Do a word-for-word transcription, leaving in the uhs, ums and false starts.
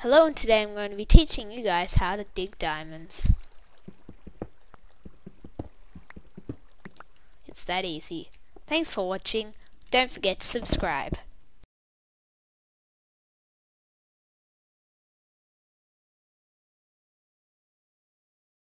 Hello, and today I'm going to be teaching you guys how to dig diamonds. It's that easy. Thanks for watching. Don't forget to subscribe.